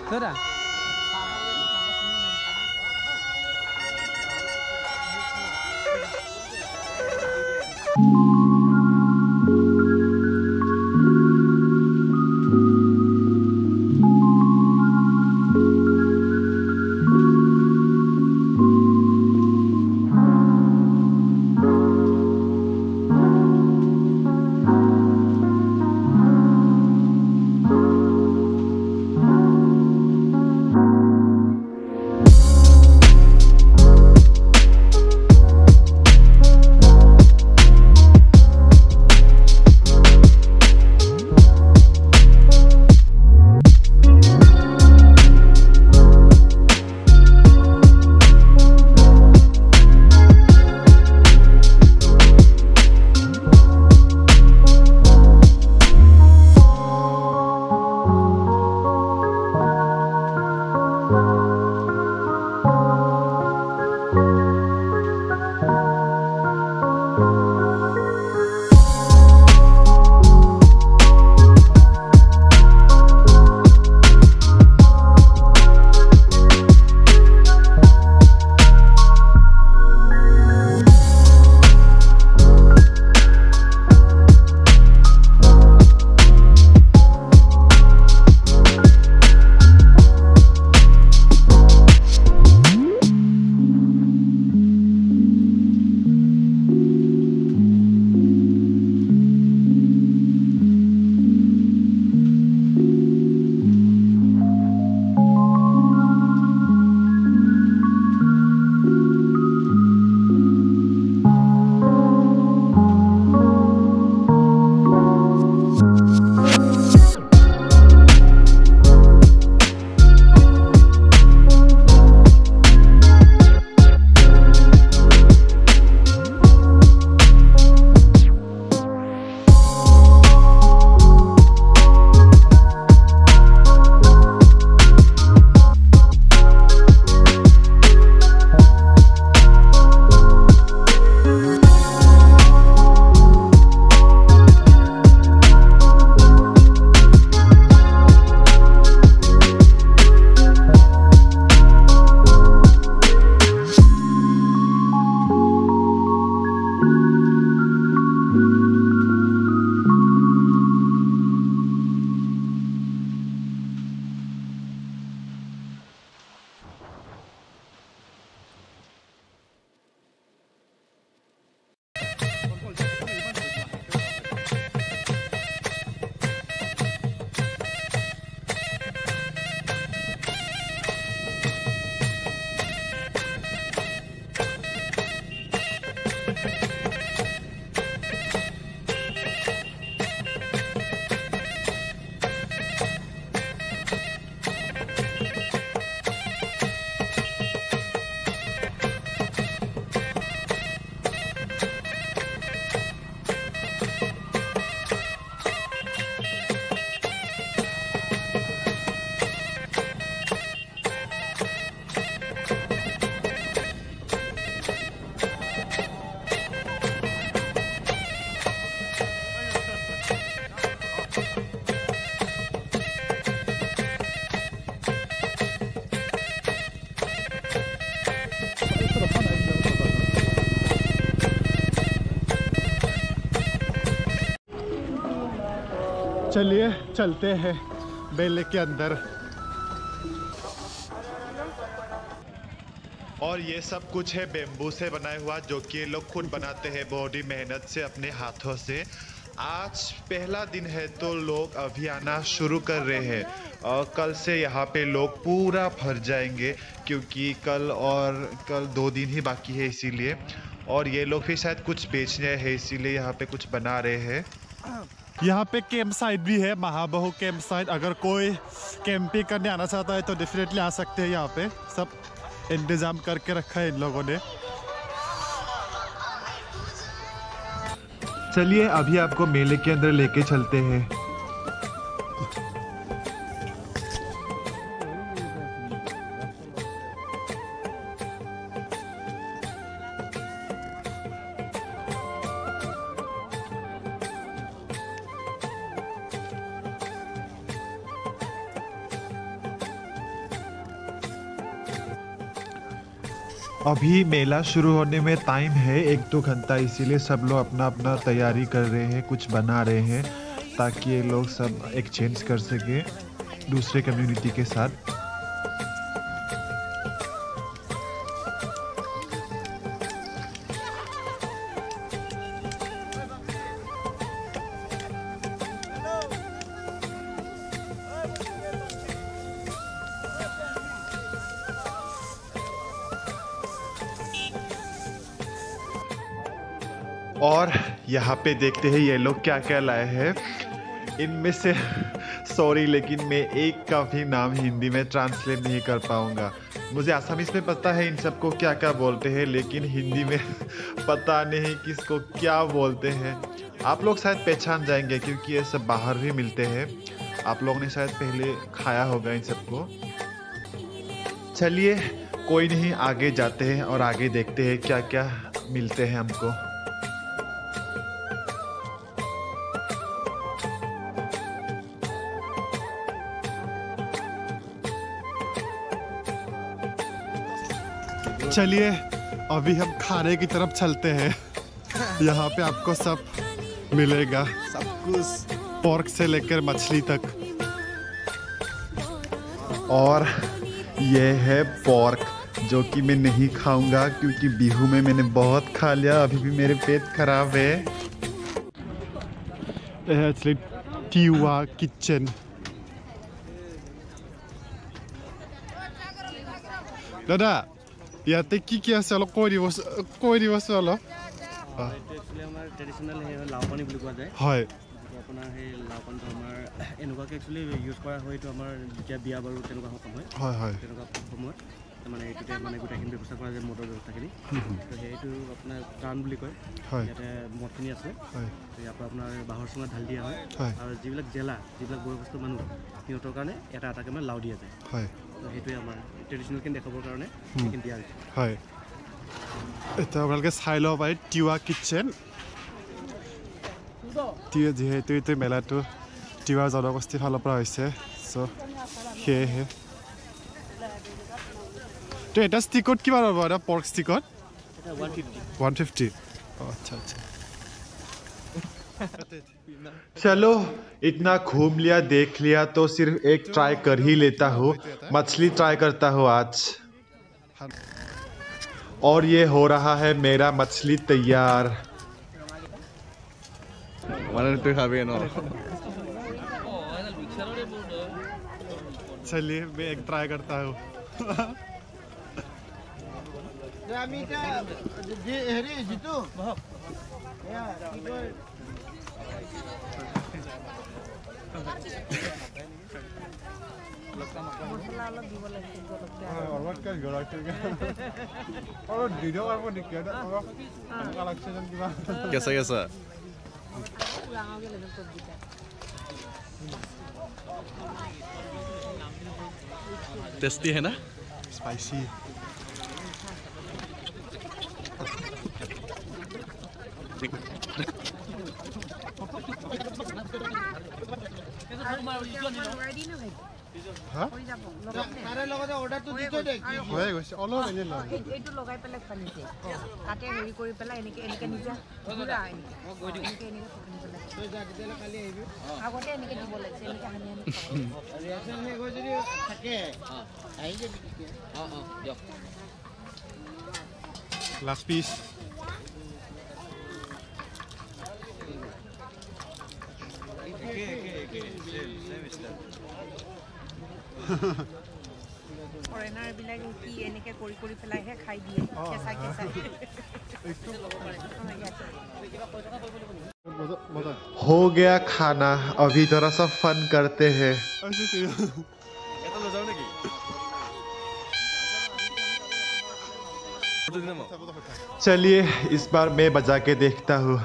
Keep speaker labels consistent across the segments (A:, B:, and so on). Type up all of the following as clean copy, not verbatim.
A: Sudah.
B: चलिए चलते हैं बेले के अंदर। और ये सब कुछ है बेम्बू से बनाया हुआ, जो कि ये लोग खुद बनाते हैं बड़ी मेहनत से अपने हाथों से। आज पहला दिन है तो लोग अभी आना शुरू कर रहे हैं और कल से यहाँ पे लोग पूरा भर जाएंगे, क्योंकि कल 2 दिन ही बाकी है इसीलिए। और ये लोग भी शायद कुछ बेचने हैं इसीलिए यहाँ पे कुछ बना रहे हैं। यहाँ पे कैंप साइट भी है, महाबाहु कैंप साइट। अगर कोई कैंपिंग करने आना चाहता है तो डेफिनेटली आ सकते हैं। यहाँ पे सब इंतजाम करके रखा है इन लोगों ने। चलिए अभी आपको मेले के अंदर लेके चलते हैं। अभी मेला शुरू होने में टाइम है 1-2 घंटा, इसीलिए सब लोग अपना अपना तैयारी कर रहे हैं, कुछ बना रहे हैं ताकि ये लोग सब एक्सचेंज कर सके दूसरे कम्युनिटी के साथ। और यहाँ पे देखते हैं ये लोग क्या क्या लाए हैं। इनमें से सॉरी लेकिन मैं एक का भी नाम हिंदी में ट्रांसलेट नहीं कर पाऊंगा। मुझे आसामीज में पता है इन सबको क्या क्या बोलते हैं, लेकिन हिंदी में पता नहीं किसको क्या बोलते हैं। आप लोग शायद पहचान जाएंगे क्योंकि ये सब बाहर भी मिलते हैं। आप लोगों ने शायद पहले खाया होगा इन सबको। चलिए कोई नहीं, आगे जाते हैं और आगे देखते हैं क्या क्या मिलते हैं हमको। चलिए अभी हम खाने की तरफ चलते हैं। यहाँ पे आपको सब मिलेगा, सब कुछ, पोर्क से लेकर मछली तक। और ये है पोर्क जो कि मैं नहीं खाऊंगा क्योंकि बिहू में मैंने बहुत खा लिया, अभी भी मेरे पेट खराब है। एक्चुअली टिवा किचन। दादा ইয়াতে কি কি আছে অলপ কৈ দিবচোন অলপ।
A: एक्चुअली हमारे ट्रेडिशनल है लावपानी বুলি কোৱা যায়।
B: হয়
A: আপোনাৰ সেই লাওপানীটো আমাৰ এনেকুৱাকৈ একচুৱেলি ইউজ কৰা হয়। এইটো আমাৰ যেতিয়া বিয়া বাৰু তেনেকুৱা সময়
B: হয় হয়
A: তেনেকুৱা সময়ত মানে এইটোতে মানে গোটেইখিনি ব্যৱস্থা কৰা যায়, মদৰ ব্যৱস্থাখিনি। তো সেইটো আপোনাৰ টান বুলি কয়।
B: হয়
A: ইয়াতে মদখিনি আছে,
B: হয়
A: ইয়াৰ পৰা আপোনাৰ বাঁহৰ চুঙাত ঢালি দিয়া হয়। আৰু যিবিলাক জেলা, যিবিলাক বয়সস্থ মানুহ, সিহঁতৰ কাৰণে এটা এটাকৈ মানে লাও দিয়া যায়।
B: হয়
A: তো সেইটোৱে আমাৰ ট্ৰেডিশ্যনেলখিনি দেখাবৰ কাৰণে সেইখিনি দিয়া হৈছে।
B: হয় এটা আপোনালোকে চাই ল'ব পাৰে টিৱা কিটচেন। যিহেতু এইটো মেলাটো টিৱা জনগোষ্ঠীৰ ফালৰ পৰা হৈছে, চ' সেয়েহে তো এটা ষ্টিকত কিমান হ'ব? এটা পৰ্ক ষ্টিকত 150। अच्छा अच्छा। चलो इतना घूम लिया देख लिया तो सिर्फ एक ट्राई कर ही लेता हूँ। मछली ट्राई करता हूँ आज। और ये हो रहा है मेरा मछली तैयार। चलिए मैं एक ट्राई करता हूँ।
C: कैसा कैसा टेस्टी है ना?
B: स्पाइसी। हाँ?
D: তাৰে লগতে অৰ্ডাৰটো দি থৈ দে।
B: হৈ গৈছে অলপ এনে লওঁ।
D: এইটো লগাই পেলাই খানিছে তাতে হেৰি কৰি পেলাই এনেকে এনেকে নিজা ঘূৰা এনেকে এনেকে এনেকে সানি পেলাই
A: তই যা তেতিয়াহ'লে কালি আহিবি।
D: আগতে এনেকে দিব লাগিছে এনেকে সানি আনি
A: ৰিয়েকশ্যন শেষ হৈ যদি থাকে আহি যাবি তেতিয়া। দিয়ক।
B: Last pitch.
D: ফৰেনাৰ বিলাকে কি এনেকে কৰি কৰি পেলাইহে খাই দিয়ে কেঁচাই কেঁচাই।
B: हो गया खाना, अभी थोड़ा सा फन करते हैं। चलिए इस बार मैं बजा के देखता हूँ।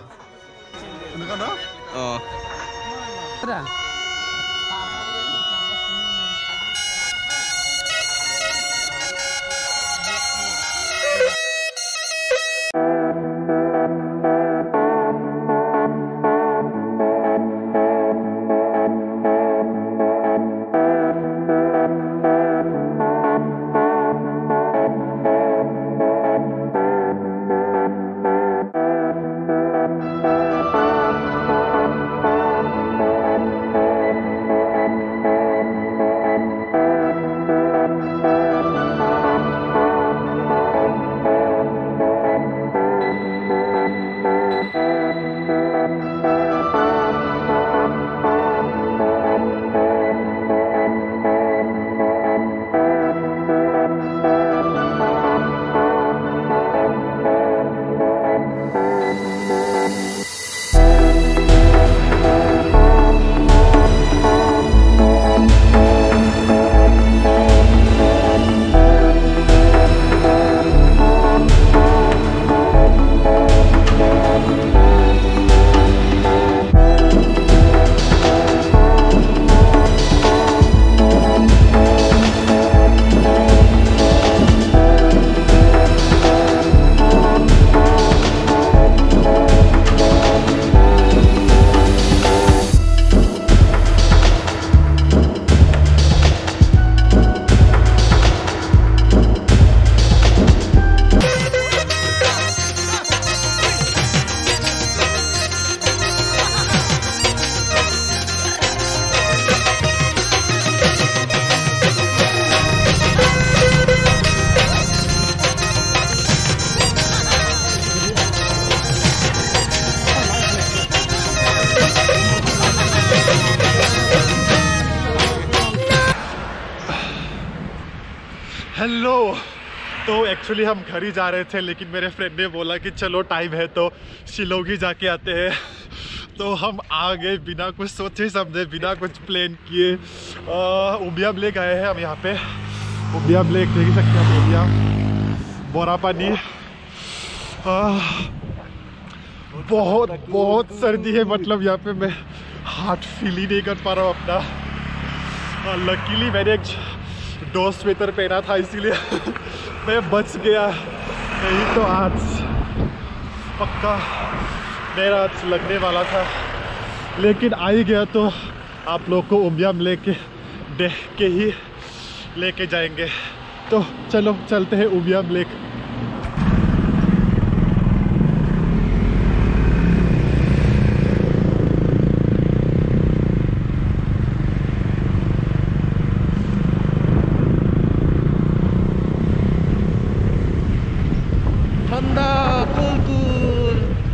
B: हेलो। तो एक्चुअली हम घर ही जा रहे थे, लेकिन मेरे फ्रेंड ने बोला कि चलो टाइम है तो शिलोंग ही जाके आते हैं। तो हम आ गए बिना कुछ सोचे समझे, बिना कुछ प्लान किए। उमियम लेक आए हैं हम यहाँ पे। उमियम लेक देख सकते हैं, उमियम बोरा पानी। बहुत बहुत सर्दी है, मतलब यहाँ पे मैं हाथ फील ही नहीं कर पा रहा हूँ अपना। लकीली मैंने एक डो स्वेटर पहना था, इसीलिए मैं बच गया। नहीं तो आज पक्का मेरा आज लगने वाला था, लेकिन आ ही गया तो आप लोग को उमियम लेके देख के ही लेके जाएंगे। तो चलो चलते हैं उमियम लेक।
C: ठंडा कुल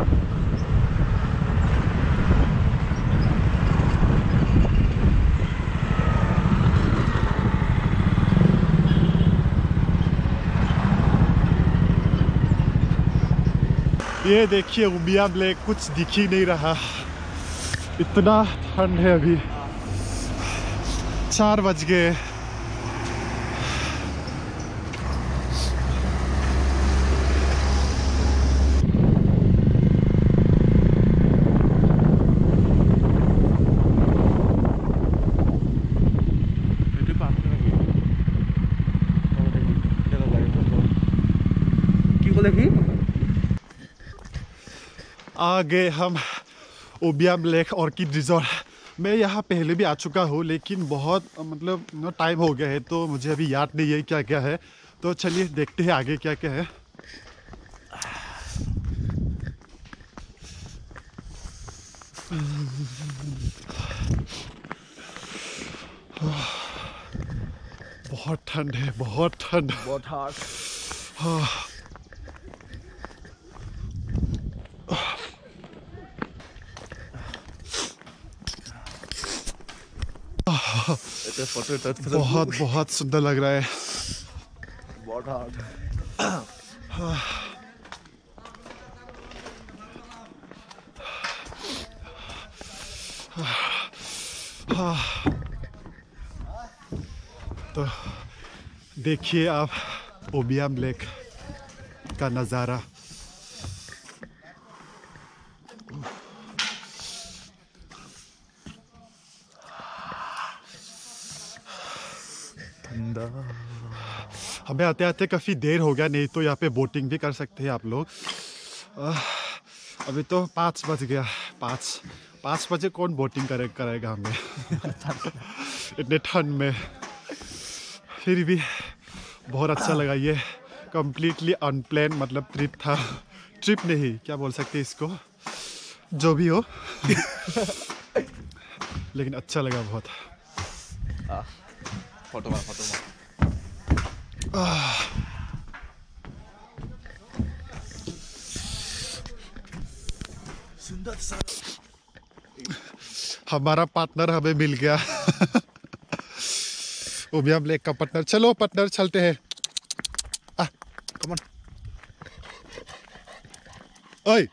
B: ये देखिए उमियम लेक, कुछ दिख ही नहीं रहा, इतना ठंड है। अभी 4 बज गए। आ गए हम उमियम लेक ऑर्किड रिजॉर्ट। मैं यहाँ पहले भी आ चुका हूँ, लेकिन बहुत मतलब टाइम हो गया है, तो मुझे अभी याद नहीं है क्या क्या है। तो चलिए देखते हैं आगे क्या क्या है। बहुत ठंड है, बहुत ठंड,
C: बहुत हार्ड।
B: बहुत बहुत सुंदर लग रहा है।
C: बहुत हार्ड।
B: तो देखिए आप उमियम लेक का नज़ारा। हमें आते आते काफ़ी देर हो गया, नहीं तो यहाँ पे बोटिंग भी कर सकते हैं आप लोग। अभी तो 5 बज गया। 5 बजे कौन बोटिंग करेगा हमें इतने ठंड में। फिर भी बहुत अच्छा लगा। ये कम्प्लीटली अनप्लान मतलब ट्रिप था। ट्रिप नहीं, क्या बोल सकते इसको, जो भी हो लेकिन अच्छा लगा बहुत।
C: फोटो मार।
B: हमारा पार्टनर हमें मिल गया उमियम लेक का पार्टनर। चलो पार्टनर चलते हैं। Come on. ओए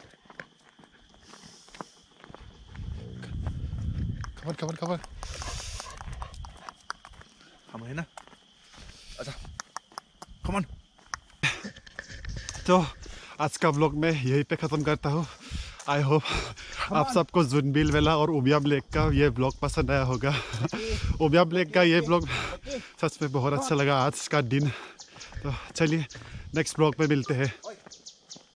B: कम ऑन।
C: हम है ना। अच्छा कम ऑन।
B: तो आज का व्लॉग मैं यहीं पे ख़त्म करता हूँ। आई होप आप सबको जुनबिल वेला और उमियम लेक का ये व्लॉग पसंद आया होगा। उमियम लेक का ये व्लॉग सच में बहुत अच्छा लगा आज का दिन। तो चलिए नेक्स्ट व्लॉग में मिलते हैं।